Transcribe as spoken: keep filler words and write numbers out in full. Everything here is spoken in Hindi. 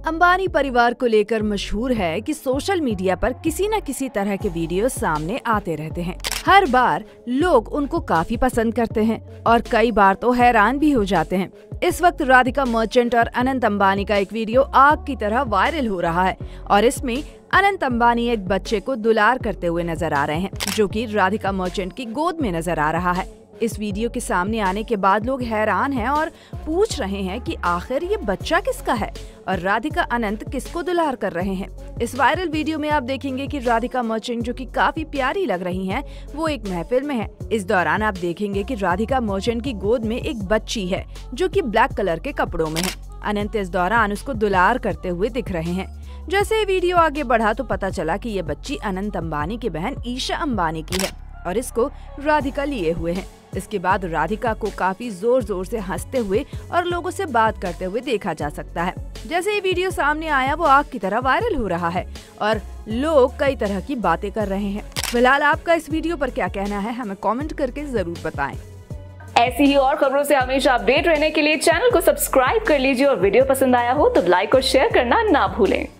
अंबानी परिवार को लेकर मशहूर है कि सोशल मीडिया पर किसी न किसी तरह के वीडियो सामने आते रहते हैं। हर बार लोग उनको काफी पसंद करते हैं और कई बार तो हैरान भी हो जाते हैं। इस वक्त राधिका मर्चेंट और अनंत अंबानी का एक वीडियो आग की तरह वायरल हो रहा है और इसमें अनंत अंबानी एक बच्चे को दुलार करते हुए नजर आ रहे हैं, जो कि राधिका मर्चेंट की गोद में नजर आ रहा है। इस वीडियो के सामने आने के बाद लोग हैरान हैं और पूछ रहे हैं कि आखिर ये बच्चा किसका है और राधिका अनंत किसको दुलार कर रहे हैं। इस वायरल वीडियो में आप देखेंगे कि राधिका मर्चेंट, जो कि काफी प्यारी लग रही हैं, वो एक महफिल में है। इस दौरान आप देखेंगे कि राधिका मर्चेंट की गोद में एक बच्ची है जो कि ब्लैक कलर के कपड़ों में है। अनंत इस दौरान उसको दुलार करते हुए दिख रहे हैं। जैसे वीडियो आगे बढ़ा तो पता चला कि ये बच्ची अनंत अंबानी की बहन ईशा अंबानी की है और इसको राधिका लिए हुए है। इसके बाद राधिका को काफी जोर जोर से हंसते हुए और लोगों से बात करते हुए देखा जा सकता है। जैसे ये वीडियो सामने आया वो आग की तरह वायरल हो रहा है और लोग कई तरह की बातें कर रहे हैं। फिलहाल आपका इस वीडियो पर क्या कहना है, हमें कमेंट करके जरूर बताएं। ऐसी ही और खबरों से हमेशा अपडेट रहने के लिए चैनल को सब्सक्राइब कर लीजिए और वीडियो पसंद आया हो तो लाइक और शेयर करना ना भूलें।